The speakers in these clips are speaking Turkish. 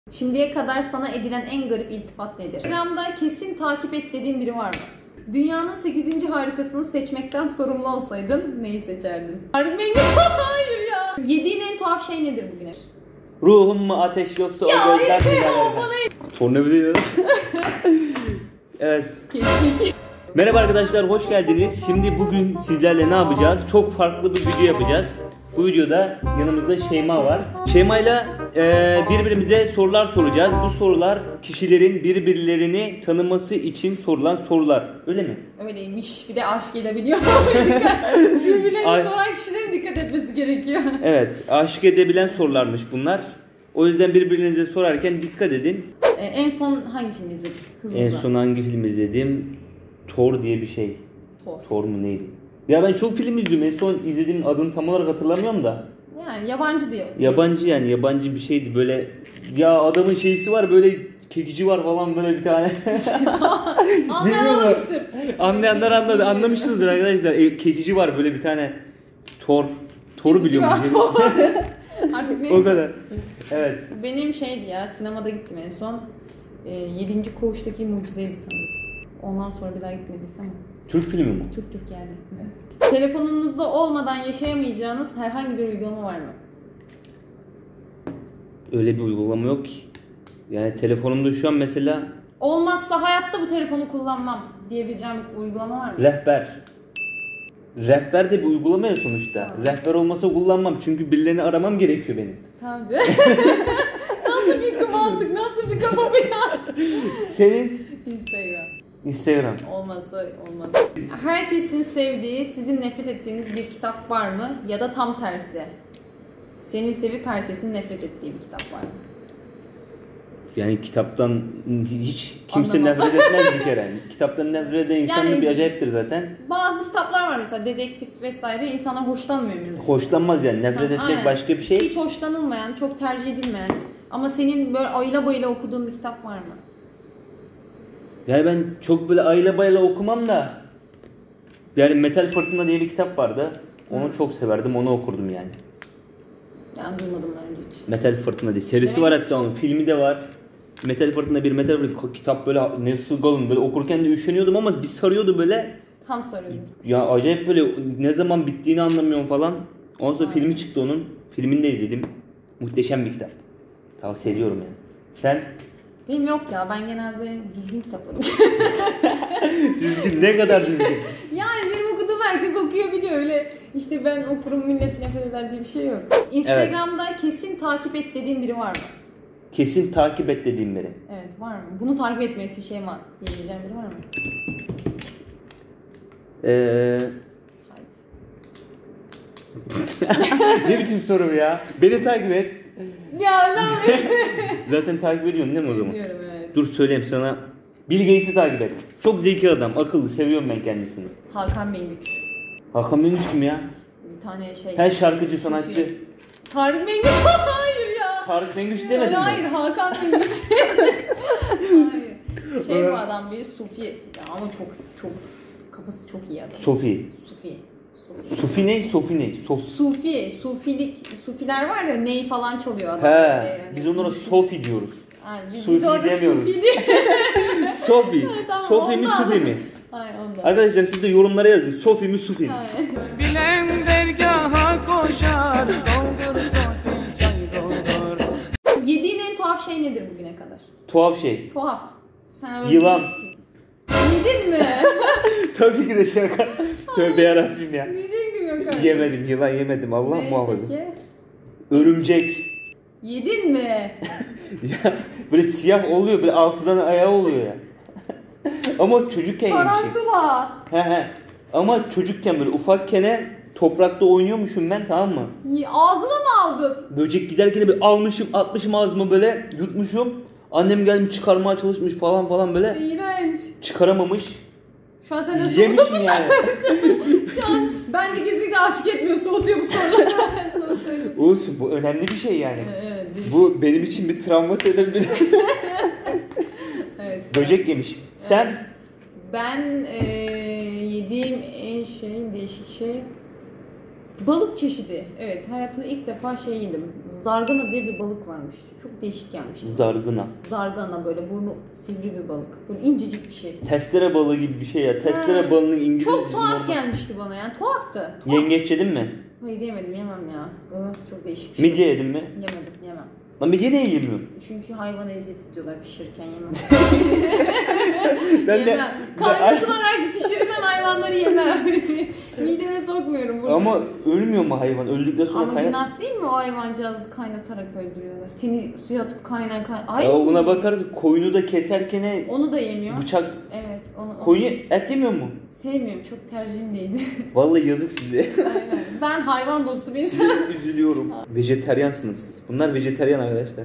Şimdiye kadar sana edilen en garip iltifat nedir? Instagram'da kesin takip et dediğin biri var mı? Dünyanın 8. harikasını seçmekten sorumlu olsaydın neyi seçerdin? Harbi Bengiç. Hayır ya. Yediğin en tuhaf şey nedir bugüne? Ruhum mu ateş yoksa ya, o gözler mi bana... Tornavida ya. Evet. Kestik. Merhaba arkadaşlar, hoş geldiniz. Şimdi bugün sizlerle ne yapacağız? Çok farklı bir video yapacağız. Bu videoda yanımızda Şeyma var. Şeyma'yla birbirimize sorular soracağız. Bu sorular kişilerin birbirlerini tanıması için sorulan sorular. Öyle mi? Öyleymiş. Bir de aşk edebiliyor. Birbirlerini soran kişilerin dikkat etmesi gerekiyor. Evet, aşık edebilen sorularmış bunlar. O yüzden birbirinize sorarken dikkat edin. En son hangi film izledin? Hızlı. En son hangi film izledim? Thor diye bir şey. Thor mu neydi? Ya ben çok film izliyorum. En son izlediğim adını tam olarak hatırlamıyorum da. Yani yabancı diyor. Yabancı yani yabancı bir şeydi böyle. Ya adamın şeysi var böyle kekici var falan böyle bir tane. Anlamıştır. Anlayanlar anladı. Anlamışsınızdır arkadaşlar. Kekici var böyle bir tane. Thor'u biliyor musunuz? Artık neyse. O kadar. Evet. Benim şeydi ya, sinemada gittim en son. 7. Koğuş'taki Mucizeydi sanırım. Ondan sonra bir daha gitmediysem. Türk filmi mi? Türk geldi. Telefonunuzda olmadan yaşayamayacağınız herhangi bir uygulama var mı? Öyle bir uygulama yok ki. Yani telefonumda şu an mesela... Olmazsa hayatta bu telefonu kullanmam diyebileceğim bir uygulama var mı? Rehber. Rehber de bir uygulama ya sonuçta. Tamam. Rehber olmasa kullanmam çünkü birilerini aramam gerekiyor benim. Tamam canım. Nasıl bir mantık, nasıl bir kafa bu ya? Senin? Instagram. Olmaz. Herkesin sevdiği, sizin nefret ettiğiniz bir kitap var mı? Ya da tam tersi. Senin sevip herkesin nefret ettiği bir kitap var mı? Yani kitaptan hiç kimse nefret etmez bir kere. Kitaptan nefret eden insan yani, bir acayiptir zaten. Bazı kitaplar var mesela dedektif vesaire, insanlar hoşlanmıyor mesela. Hoşlanmaz yani, nefret etmek aynen. Başka bir şey. Hiç hoşlanılmayan, çok tercih edilmeyen ama senin böyle ayla bayla okuduğun bir kitap var mı? Yani ben çok böyle ayla bayla okumam da yani Metal Fırtına diye bir kitap vardı. Onu çok severdim, onu okurdum yani. Yani duymadım daha önce hiç. Metal Fırtına diye serisi demek var hatta onun filmi de var. Metal Fırtına bir Metal Fırtına kitap böyle nasıl kalın böyle okurken de üşeniyordum ama bir sarıyordu böyle. Tam sarıyordu. Ya acayip böyle ne zaman bittiğini anlamıyorum falan. Ondan sonra filmi çıktı onun. Filmini de izledim. Muhteşem bir kitap. Tavsiye ediyorum yani. Sen? Benim yok ya, ben genelde düzgün kitaplarım. Düzgün, ne kadar düzgün? Yani benim okuduğum herkes okuyabiliyor öyle. İşte ben okurum millet nefret eder diye bir şey yok. Instagram'da evet. Kesin takip et dediğin biri var mı? Kesin takip et dediğim biri. Evet, var mı? Bunu takip etmesi şey mi diyebileceğim biri var mı? Ne biçim soru ya? Beni takip et. Ya ne Zaten takip ediyorsun değil mi o zaman? Ediyorum evet. Dur söyleyeyim sana. Bill Gates'i takip et. Çok zeki adam, akıllı, seviyorum ben kendisini. Hakan Bengüç. Hakan Bengüç kim ya? Bir tane şey. Her şarkıcı, sanatçı. Tarık Bengüç. Hayır ya. Tarık Bengüç demedin mi? Hayır, Hakan Bengüç. Hayır. Şey bu adam bir Sufi ya ama çok kafası çok iyi adam. Sufi ne? Sufiler var ya, ney falan çalıyor adam. He, yani. Biz onlara Sofi diyoruz. Yani Sufi demiyoruz. Sofi. Tamam, Sofi mi Sufi mi? Hayır ondan. Arkadaşlar siz de yorumlara yazın. Sofi mi Sufi mi? Bilen dergaha koşar, doldur Sofi çay doldur. Yediğin en tuhaf şey nedir bugüne kadar? Tuhaf şey. Tuhaf. Sen yılan. Yedin mi? Tabii ki de şaka. Tövbe yarabbim ya. Diyecektim yok abi. Yemedim, yılan yemedim. Allah muhafaza. Peki? Örümcek. Yedin mi? Ya böyle siyah oluyor, böyle altıdan ayağı oluyor ya. Ama çocukken yemişim. Tarantula. He. Ama çocukken böyle ufakken toprakta oynuyormuşum ben, tamam mı? Ağzına mı aldın? Böcek giderken de böyle almışım, atmışım ağzıma böyle yutmuşum. Annem gelmiş çıkarmaya çalışmış falan böyle. İğrenç. Çıkaramamış. Şu an sen de soğudun mu yani? Şu an bence kesinlikle aşık etmiyor, soğutuyor bu soruları. Olsun, bu önemli bir şey yani. Evet, bu benim için bir travma sebebi. Evet. Böcek yemiş. Sen? Ben yediğim en değişik şey Balık çeşidi. Evet, hayatımda ilk defa şey yedim. Zargana diye bir balık varmış. Çok değişik gelmişti. Zargana. Zargana, böyle burnu sivri bir balık. Böyle incecik bir şey. Testere balığı gibi bir şey ya. Testere balığının İngiliz. Çok tuhaf gelmişti bana yani. Tuhaftı. Tuhaf. Yengeç yedin mi? Hayır yemedim, yemem ya. Çok değişik bir şey. Midye yedin mi? Yemedim, yemem. Lan midye niye yemiyorsun? Çünkü hayvana eziyet ediyorlar pişirirken, yemem. Ben de yemem. Kaynatılarak pişirilen hayvanları yemem. Mideme sokmuyorum bunu. Ama ölmüyor mu hayvan? Öldükten sonra ama günah değil mi o hayvancağızı kaynatarak öldürüyorlar? Seni suya atıp kaynar. Ay. Ya ona bakarız, koyunu da keserken onu da yemiyor. Bıçak. Evet, onu. Koyunu et yemiyor mu? Sevmiyorum, çok tercihim değil. Vallahi yazık size. Aynen. Ben hayvan dostu bir Size insanım. üzülüyorum. Vejeteryansınız siz. Bunlar vejeteryan arkadaşlar.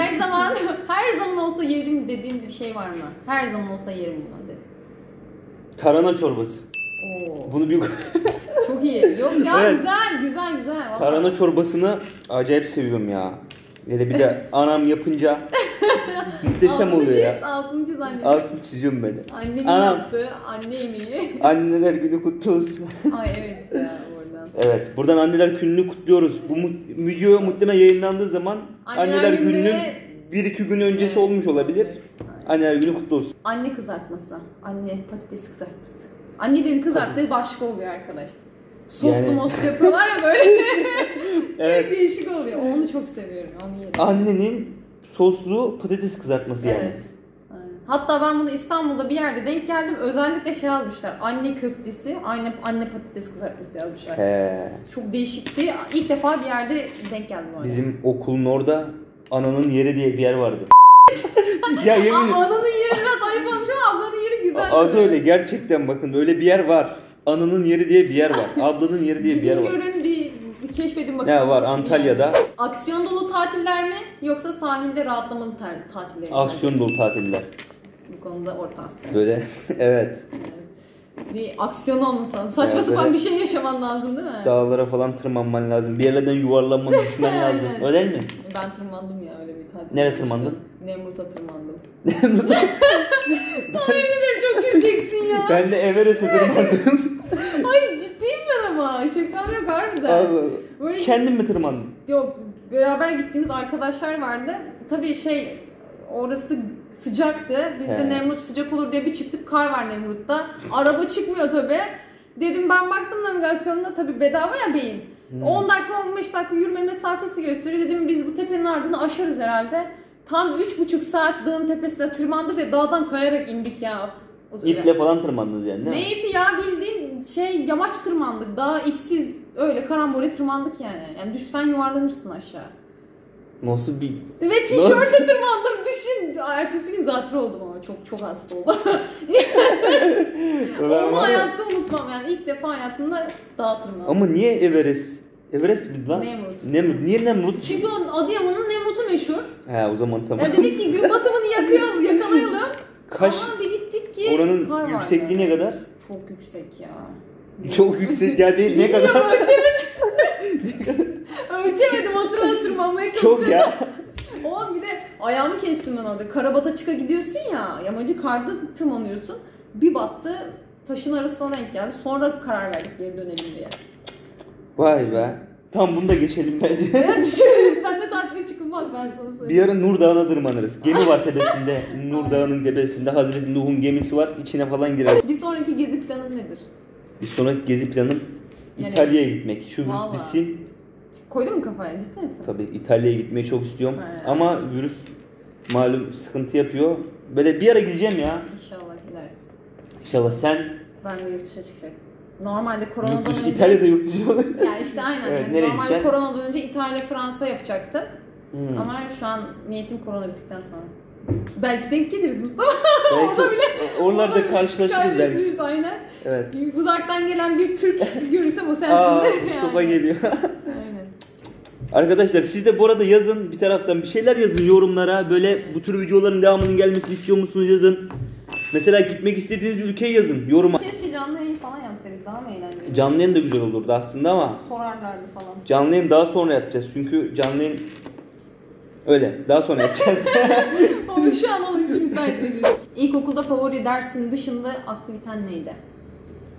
Her zaman olsa yerim dediğin bir şey var mı? Her zaman olsa yerim bunu dedi. Tarhana çorbası. Oo. Bunu bir Çok iyi. Yok ya, Evet. güzel. Vallahi. Tarhana çorbasını acayip seviyorum ya. Hele bir de anam yapınca muhteşem oluyor ya. Altını çiz anne. Altını çiziyorum ben de. Annemin Anam. yaptığı anne yemeği. Anneler günü kutlu olsun. Ay evet ya, oradan. Evet, buradan anneler gününü kutluyoruz. Bu video muhtemelen yayınlandığı zaman anneler gününün 1-2 gün öncesi olmuş olabilir. Anneler günü kutlu olsun. Anne kızartması. Anne patates kızartması. Annelerin kızarttığı başka oluyor arkadaş. Soslu Yani- moslu yapıyorlar ya böyle. Evet. Çok değişik oluyor. Onu çok seviyorum. Onu yerim. Annenin soslu patates kızartması yani. Evet. Aynen. Hatta ben bunu İstanbul'da bir yerde denk geldim. Özellikle şey yazmışlar. Anne köftesi, anne patates kızartması yazmışlar. He. Çok değişikti. İlk defa bir yerde denk geldim öyle. Bizim okulun orada ananın yeri diye bir yer vardı. Ya yemin ederim. Ananın yeri biraz ayıp olmuş ama ablanın yeri güzel. Adı öyle gerçekten, bakın öyle bir yer var. Ananın yeri diye bir yer var. Ablanın yeri diye bir yer Gidin var. görün, bir keşfedin bakın. Ne var nasıl bir Antalya'da? yer. Aksiyon dolu tatiller mi yoksa sahilde rahatlamalı tatiller mi? Aksiyon dolu tatiller. Bu konuda Orta Asya. Böyle evet. Bir aksiyon olmasa lazım. Saçma Ya sapan böyle bir şey yaşaman lazım değil mi? Dağlara falan tırmanman lazım. Bir yerlerden yuvarlanman, düşmen lazım. Aynen. Öyle değil mi? Ben tırmandım ya, öyle bir tatil. Nereye yapmıştım. tırmandın? Nemrut'a tırmandım. Sana yemin ederim çok güleceksin ya. Ben de Everest'e tırmandım. Ay ciddiyim ben ama. Şakam yok harbiden. Allah. Böyle- Kendin mi tırmandın? Yok, beraber gittiğimiz arkadaşlar vardı. Tabii orası sıcaktı. Biz de He. Nemrut sıcak olur diye bir çıktık. Kar var Nemrut'ta. Araba çıkmıyor tabii. Dedim, ben baktım navigasyonuna, tabii bedava ya beyin. 10 dakika 15 dakika yürüme mesafesi gösteriyor. Dedim biz bu tepenin ardını aşarız herhalde. Tam 3,5 saat dağın tepesine tırmandık ve dağdan kayarak indik ya. İple falan tırmandınız yani değil mi? Ne ipi ya, bildiğin yamaç tırmandık. Daha ipsiz öyle karambole tırmandık yani. Yani düşsen yuvarlanırsın aşağı. Nasıl bir... Ve tişörtle tırmandım, düşün. Ertesi gün zatürre oldum ama çok hasta oldum. Onu hayatta unutmam yani, ilk defa hayatımda dağ tırmandım. Ama niye Everest? Everest mi lan? Nemrut. Niye Nemrut? Çünkü Adıyaman'ın Nemrut'u meşhur. He o zaman tamam. Ya dedik ki gün batımını yakalayalım. Kaç? Ama bir gittik ki Oranın kar yüksekliği ne kadar? Çok yüksek ya. Çok yüksek ya değil, ne kadar? Bilmiyorum, ölçemedim. O sırada tırmanmaya çalışıyordum. Çok ya. O bir de ayağımı kestim ben orada. Karabataçık'a gidiyorsun ya, yamacı karda tırmanıyorsun. Bir battı, taşın arasına denk geldi. Sonra karar verdik geri dönelim diye. Vay be. Tam bunu da geçelim bence. Ya düşün, ben de tatile çıkılmaz, ben sana Bir söyleyeyim. ara Nur Dağı'na tırmanırız. Gemi var tepesinde. Nur Dağı'nın tepesinde Hazreti Nuh'un gemisi var. İçine falan gireriz. Bir sonraki gezi planın nedir? Bir sonraki gezi planım Nereye? İtalya'ya gitmek. Şu virüs Vallahi. bitsin. Koydun mu kafaya, ciddi misin? Tabii İtalya'ya gitmeyi çok istiyorum. He. Ama virüs malum sıkıntı yapıyor. Böyle bir ara gideceğim ya. İnşallah gidersin. İnşallah sen Ben de yurt dışına çıkacak. Normalde yurt koronadan dışı, önce... İtalya'da yurt dışı olur. Yani işte aynen. Evet, Hani nereye normalde gideceksin? koronadan önce İtalya, Fransa yapacaktım. Hmm. Ama şu an niyetim korona bittikten sonra. Belki denk geliriz Mustafa. Belki Orada bile. oralarda karşılaşırız belki. Karşılaşırız aynen. Evet. Uzaktan gelen bir Türk görürsem o sensin. Aa de. Mustafa Yani. geliyor. Aynen. Arkadaşlar siz de bu arada yazın, bir taraftan bir şeyler yazın yorumlara. Böyle bu tür videoların devamının gelmesini istiyor musunuz yazın. Mesela gitmek istediğiniz ülkeyi yazın yoruma. Keşke canlı yayın falan yapsaydık, daha mı eğlenceli? Canlı yayın da güzel olurdu aslında ama Sorarlardı falan. canlı yayın daha sonra yapacağız. Çünkü canlı yayın öyle daha sonra yapacağız. Ama şu an onun için müsait değil. İlkokulda favori dersin dışında aktiviten neydi?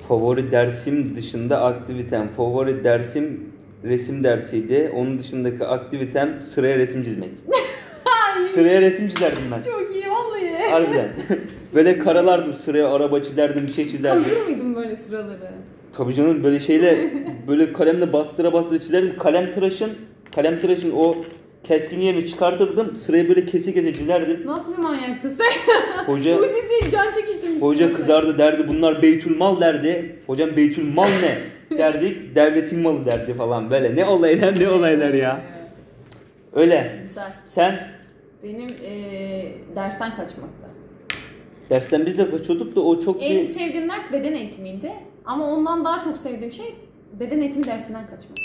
Favori dersim dışında aktivitem. Favori dersim resim dersiydi. Onun dışındaki aktivitem sıraya resim çizmek. Sıraya resim çizerdim ben. Çok iyi vallahi. Harbiden. Böyle karalardım sıraya, araba çizerdim, bir şey çizerdim. Hazır mıydın böyle sıraları? Tabii canım, böyle şeyle böyle kalemle bastıra çizerdim. Kalem tıraşın o keskin yerini çıkartırdım. Sırayı böyle kese çizerdim. Nasıl bir manyaksın sen? Hoca, bu sesi can çekiştirmişsin. Hoca kızardı, derdi bunlar Beytülmal derdi. Hocam Beytülmal ne? Derdik, devletin malı derdi falan böyle. Ne olaylar ya. Öyle. Güzel. Sen? Benim dersten kaçmakta. Dersten biz de kaçıyorduk da o çok En sevdiğim ders beden eğitimiydi. Ama ondan daha çok sevdiğim şey beden eğitimi dersinden kaçmak.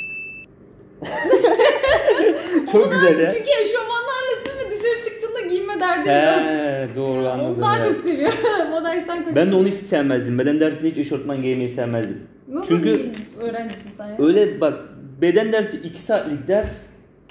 Çok güzel ya. Çünkü eşofmanlarla değil mi? Dışarı çıktığında giyme derdi. Doğru anladım. Onu daha çok seviyorum. O dersten kaçmak. Ben de onu hiç sevmezdim. Beden dersinde hiç eşortman giymeyi sevmezdim. Nasıl Çünkü bir öğrencisin sen ya? öyle bak, beden dersi 2 saatlik ders.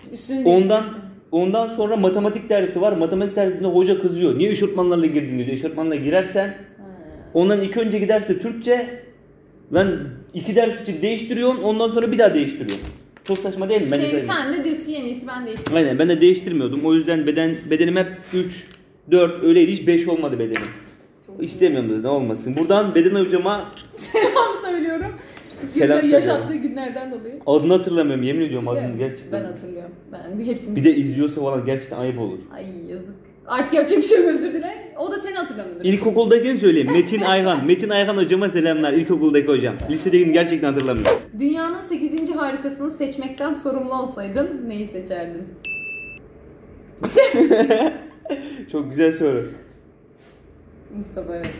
Ondan sonra matematik dersi var. Matematik dersinde hoca kızıyor. Niye eşortmanlarla girdin diyor. Eşortmanla girersen ondan 2 önceki derste Türkçe. Ben 2 ders için değiştiriyorum. Ondan sonra bir daha değiştiriyorum. Çok saçma değil mi? Sen de diyorsun en iyisi ben değiştirdim. Aynen, ben de değiştirmiyordum. O yüzden bedenim hep 3, 4 öyleydi. Hiç 5 olmadı bedenim. İstemiyorum dedi, ne olmasın. Buradan beden hocama selam söylüyorum. Yaşattığı günlerden dolayı. Adını hatırlamıyorum, yemin ediyorum adını gerçekten. Ben hatırlıyorum. Ben hepsini. Bir de izliyorsa falan gerçekten ayıp olur. Ay yazık. Artık yapacak bir şey yok, özür dile. O da seni hatırlamıyordur. İlkokuldakini söyleyeyim. Metin Ayhan. Metin Ayhan hocama selamlar. İlkokuldaki hocam. Lisedekini gerçekten hatırlamıyorum. Dünyanın 8. harikasını seçmekten sorumlu olsaydın neyi seçerdin? Çok güzel soru. Mustafa, evet.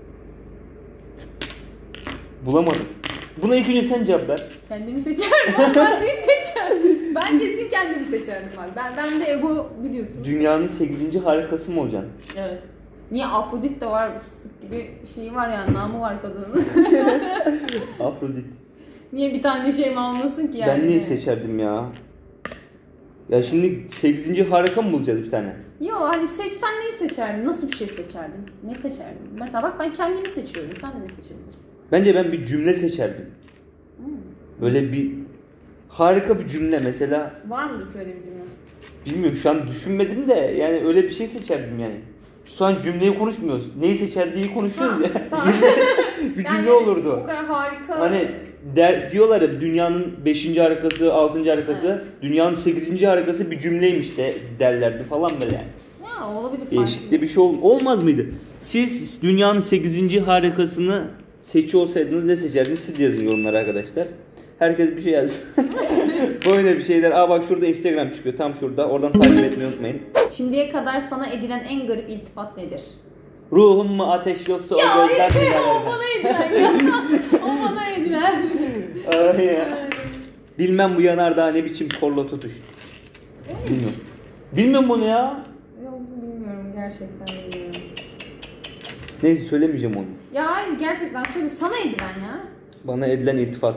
Bulamadım. Buna ilk önce sen cevap ver. Kendimi seçerdim. Ben neyi seçerdim? Ben kesin kendimi seçerdim abi. Ben de ego biliyorsun. Dünyanın 8. harikası mı olacaksın? Evet. Niye Afrodit de var, fıstık gibi şeyi var yani, namı var kadının. Afrodit. Niye bir tane şey mi almasın ki yani? Ben neyi seçerdim ya? Ya şimdi 8. harika mı bulacağız bir tane? Yo, hani seçsen neyi seçerdin? Nasıl bir şey seçerdin? Ne seçerdin? Mesela bak, ben kendimi seçiyorum. Sen de ne seçebilirsin? Bence ben bir cümle seçerdim. Böyle bir harika bir cümle mesela. Var mı böyle bir cümle? Bilmiyorum, şu an düşünmedim de yani öyle bir şey seçerdim yani. Şu an cümleyi konuşmuyoruz. Neyi seçerdiği konuşuyoruz ya. Tamam. Bir cümle olurdu. O kadar harika. Hani diyorlar ya, dünyanın 5. harikası, 6. harikası, evet. Dünyanın 8. harikası bir cümleymiş de derlerdi falan böyle yani. Ya olabilir. Değişik de bir şey olmaz mıydı? Siz dünyanın 8. harikasını seçiyor olsaydınız ne seçerdiniz? Siz de yazın yorumlara arkadaşlar. Herkes bir şey yazsın. Böyle bir şeyler. Bak şurada Instagram çıkıyor, tam şurada. Oradan takip etmeyi unutmayın. Şimdiye kadar sana edilen en garip iltifat nedir? Ruhum mu ateş yoksa o gözler mi? O bana edilen ya. O bana edilen. Ay ya. Bilmem bu yanardağ ne biçim korla tutuş. Bilmiyorum. Bilmiyorum bunu ya. Yok, bilmiyorum, gerçekten bilmiyorum. Neyse, söylemeyeceğim onu. Ya hayır, gerçekten söyle, sana edilen ya. Bana edilen iltifat.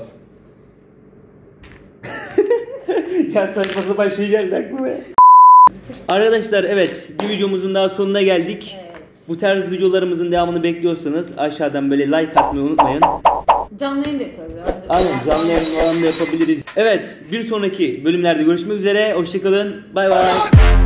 Ya saçma sapan şey geldi aklıma ya. Arkadaşlar, evet, bir videomuzun daha sonuna geldik. Evet. Bu tarz videolarımızın devamını bekliyorsanız aşağıdan böyle like atmayı unutmayın. Canlı yayın da yapıyoruz ya. Aynen, canlı yayın falan da yapabiliriz. Evet, bir sonraki bölümlerde görüşmek üzere. Hoşçakalın. Bay bay.